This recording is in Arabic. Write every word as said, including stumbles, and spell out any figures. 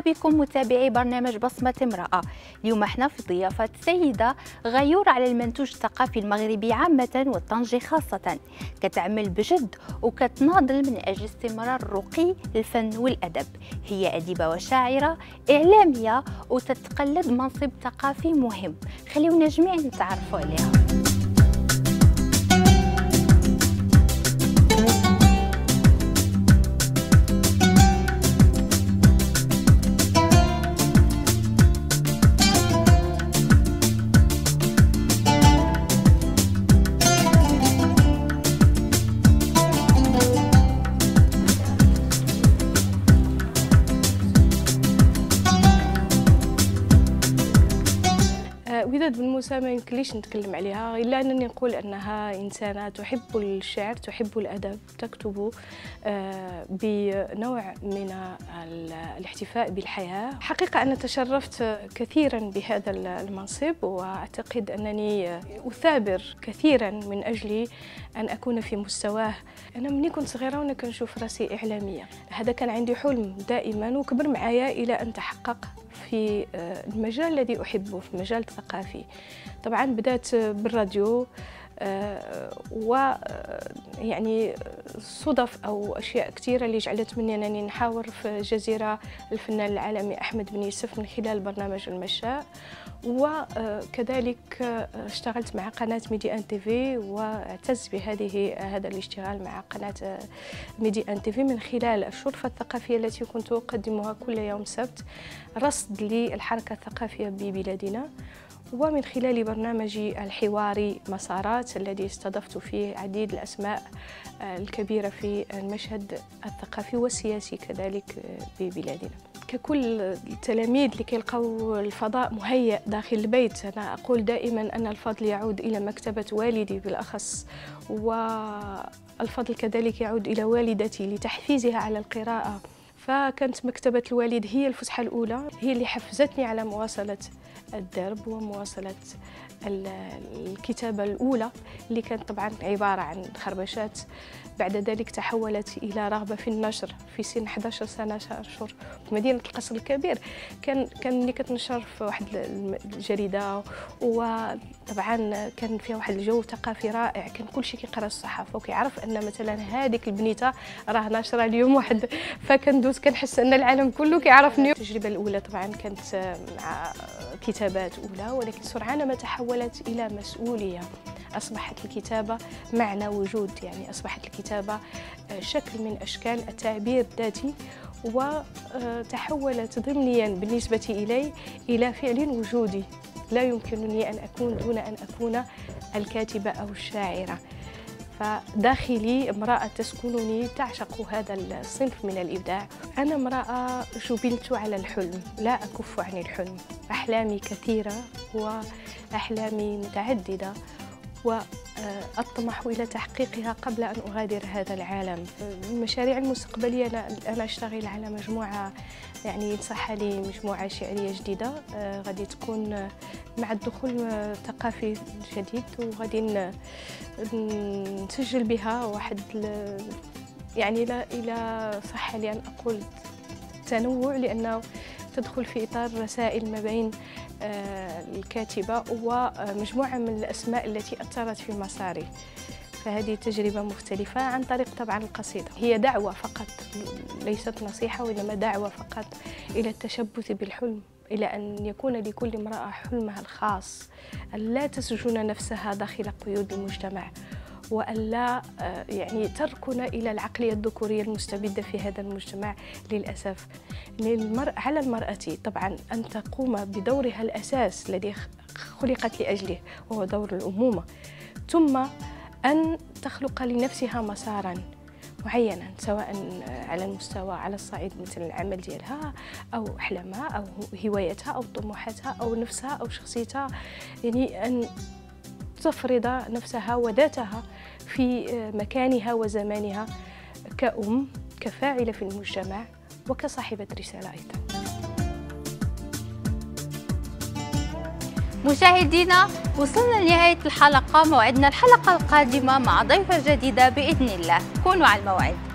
بكم متابعي برنامج بصمة امرأة. اليوم احنا في ضيافة سيدة غيورة على المنتوج الثقافي المغربي عامة والطنجي خاصة، كتعمل بجد وكتناضل من أجل استمرار الرقي للفن والأدب. هي أديبة وشاعرة إعلامية وتتقلد منصب ثقافي مهم. خليونا جميعا نتعرفوا عليها. وداد بن موسى ما يمكنليش نتكلم عليها الا انني نقول انها انسانه تحب الشعر، تحب الادب، تكتب بنوع من الاحتفاء بالحياه. حقيقه انا تشرفت كثيرا بهذا المنصب، واعتقد انني اثابر كثيرا من اجل ان اكون في مستواه. انا مني كنت صغيره وانا كنشوف راسي اعلاميه، هذا كان عندي حلم دائما وكبر معايا الى ان تحقق في المجال الذي أحبه، في المجال الثقافي. طبعا بدأت بالراديو ويعني صدف أو أشياء كثيرة اللي جعلت مني أنني نحاور في جزيرة الفنان العالمي أحمد بن يوسف من خلال برنامج المشاء، وكذلك اشتغلت مع قناة ميدي ان تيفي، واعتز بهذه هذا الاشتغال مع قناة ميدي ان تيفي من خلال الشرفة الثقافية التي كنت أقدمها كل يوم سبت، رصد للحركة الثقافية ببلادنا، ومن خلال برنامجي الحواري مسارات الذي استضفت فيه عديد الأسماء الكبيرة في المشهد الثقافي والسياسي كذلك ببلادنا. ككل التلاميذ اللي كيلقاو الفضاء مهيأ داخل البيت، أنا أقول دائما أن الفضل يعود إلى مكتبة والدي بالأخص، والفضل كذلك يعود إلى والدتي لتحفيزها على القراءة. فكانت مكتبة الوالد هي الفسحة الأولى، هي اللي حفزتني على مواصلة الدرب ومواصلة الكتابة الأولى اللي كانت طبعا عبارة عن خربشات. بعد ذلك تحولت إلى رغبة في النشر في سن إحدى عشرة سنة أشهر في مدينة القصر الكبير. كان كان اللي كتنشر في واحد الجريدة، وطبعا كان فيها واحد الجو ثقافي رائع، كان كل شيء كيقرا الصحافة وكيعرف أن مثلا هذيك البنيته راه ناشرة اليوم واحد، فكندوز كنحس أن العالم كله كيعرفني. التجربة الأولى طبعا كانت مع كتابات أولى، ولكن سرعان ما تحولت إلى مسؤولية. أصبحت الكتابة معنى وجود، يعني أصبحت الكتابة شكل من أشكال التعبير الذاتي، وتحولت ضمنيا بالنسبة إلي إلى فعل وجودي. لا يمكنني أن أكون دون أن أكون الكاتبة أو الشاعرة. فداخلي امرأة تسكنني تعشق هذا الصنف من الإبداع. أنا امرأة جبلت على الحلم، لا أكف عن الحلم. أحلامي كثيرة وأحلامي متعددة، وأطمح إلى تحقيقها قبل أن أغادر هذا العالم. المشاريع المستقبلية أنا أنا أشتغل على مجموعة، يعني صح لي مجموعة شعرية جديدة آه غادي تكون مع الدخول ثقافي جديد، وغادي نسجل بها واحد يعني إلى إلى صح لي أن أقول تنوع، لأنه تدخل في إطار رسائل ما بين الكاتبة ومجموعة من الأسماء التي أثرت في مساري. فهذه تجربة مختلفة عن طريق طبعا القصيدة. هي دعوة فقط، ليست نصيحة، وإنما دعوة فقط إلى التشبث بالحلم، إلى أن يكون لكل امرأة حلمها الخاص، أن لا تسجن نفسها داخل قيود المجتمع، وأن لا يعني تركن إلى العقلية الذكورية المستبدة في هذا المجتمع للأسف. على المرأة طبعا أن تقوم بدورها الأساس الذي خلقت لأجله، وهو دور الأمومة، ثم أن تخلق لنفسها مسارا معينا، سواء على المستوى على الصعيد مثل العمل ديالها أو أحلامها أو هوايتها أو طموحاتها أو نفسها أو شخصيتها، يعني أن تفرض نفسها وذاتها في مكانها وزمانها كأم، كفاعلة في المجتمع، وكصاحبة رسالة أيضا. مشاهدينا، وصلنا لنهاية الحلقة. موعدنا الحلقة القادمة مع ضيفة جديدة بإذن الله. كونوا على الموعد.